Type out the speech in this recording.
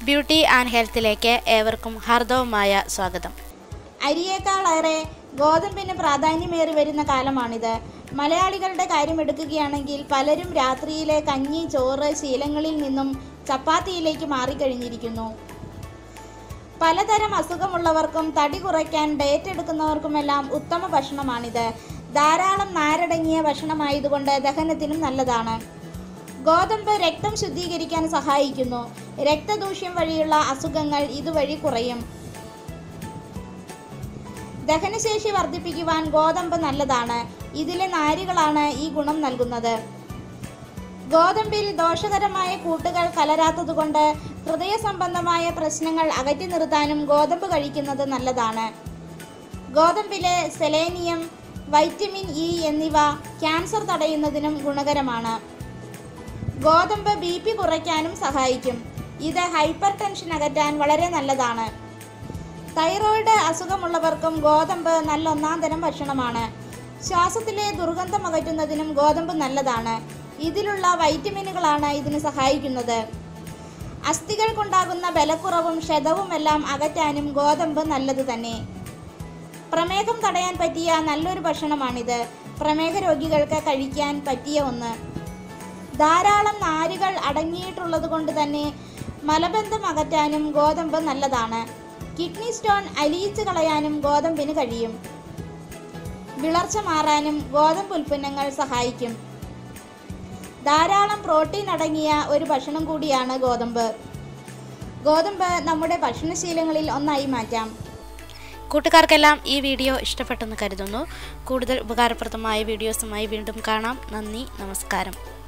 Beauty and ഹെൽത്തിലേക്ക് ഏവർക്കും ഹാർദവമായ സ്വാഗതം. അരിയേക്കാളേറെ ഗോതമ്പിന് പ്രാധാന്യമേറി വരുന്ന കാലമാണിത്. മലയാളികളുടെ കാര്യമെടുക്കുകയാണെങ്കിൽ പലരും രാത്രിയിലെ കഞ്ഞി, ചോറ് ശീലങ്ങളിൽ നിന്നും ചപ്പാത്തിയിലേക്ക് മാറിക്കഴിഞ്ഞിരിക്കുന്നു. പലതരം അസുഖമുള്ളവർക്കും തടി കുറയ്ക്കാൻ ഡയറ്റ് എടുക്കുന്നവർക്കുമെല്ലാം ഉത്തമ ഭക്ഷണമാണിത്. ധാരാളം നാരടങ്ങിയ ഭക്ഷണമായതുകൊണ്ട് ദഹനത്തിനും നല്ലതാണ്. ഗോതമ്പ് രക്തം ശുദ്ധീകരിക്കാൻ സഹായിക്കുന്നു. രക്തദൂഷ്യം വഴിയുള്ള അസുഖങ്ങൾ ഇതുവഴി കുറയും. ദഹനശേഷി വർദ്ധിപ്പിക്കുവാൻ ഗോതമ്പ് നല്ലതാണ്. ഇതിലെ നാരുകളാണ് ഈ ഗുണം നൽകുന്നത്. ഗോതമ്പിൽ ദോഷകരമായ കൂട്ടുകൾ കലരാത്തതുകൊണ്ട് ഹൃദയ സംബന്ധമായ പ്രശ്നങ്ങൾ അകറ്റി നിർത്താനും ഗോതമ്പ് കഴിക്കുന്നത് നല്ലതാണ്. ഗോതമ്പിലെ സെലേനിയം, വൈറ്റമിൻ ഇ എന്നിവ ക്യാൻസർ തടയുന്നതിനും ഗുണകരമാണ്. ഗോതമ്പ് BP കുറയ്ക്കാനും സഹായിക്കും. ഇത് ഹൈപ്പർ ടെൻഷൻ അകറ്റാൻ വളരെ നല്ലതാണ്. തൈറോയിഡ് അസുഖമുള്ളവർക്കും ഗോതമ്പ് നല്ല ഒന്നാന്തരം ഭക്ഷണമാണ്. ശ്വാസത്തിലെ ദുർഗന്ധം അകറ്റുന്നതിനും ഗോതമ്പ് നല്ലതാണ്. ഇതിലുള്ള വൈറ്റമിനുകളാണ് ഇതിന് സഹായിക്കുന്നത്. അസ്ഥികൾക്കുണ്ടാകുന്ന ബലക്കുറവും ക്ഷതവുമെല്ലാം അകറ്റാനും ഗോതമ്പ് നല്ലത് തന്നെ. പ്രമേഹം തടയാൻ പറ്റിയ നല്ലൊരു ഭക്ഷണമാണിത്. പ്രമേഹ രോഗികൾക്ക് കഴിക്കാൻ പറ്റിയ ഒന്ന്. ധാരാളം നാരുകൾ അടങ്ങിയിട്ടുള്ളത് കൊണ്ട് തന്നെ മലബന്ധം അകറ്റാനും ഗോതമ്പ് നല്ലതാണ്. കിഡ്നി സ്റ്റോൺ അലിയിച്ച് കളയാനും ഗോതമ്പിന് കഴിയും. വിളർച്ച മാറാനും ഗോതമ്പ് ഉൽപ്പന്നങ്ങൾ സഹായിക്കും. ധാരാളം പ്രോട്ടീൻ അടങ്ങിയ ഒരു ഭക്ഷണം കൂടിയാണ് ഗോതമ്പ്. ഗോതമ്പ് നമ്മുടെ ഭക്ഷണശീലങ്ങളിൽ ഒന്നായി മാറ്റാം. കൂട്ടുകാർക്കെല്ലാം ഈ വീഡിയോ ഇഷ്ടപ്പെട്ടെന്ന് കരുതുന്നു. കൂടുതൽ ഉപകാരപ്രദമായ വീഡിയോസുമായി വീണ്ടും കാണാം. നന്ദി, നമസ്കാരം.